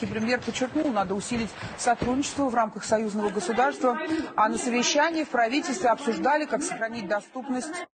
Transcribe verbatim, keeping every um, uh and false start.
украинский премьер подчеркнул, надо усилить сотрудничество в рамках союзного государства, а на совещании в правительстве обсуждали, как сохранить доступность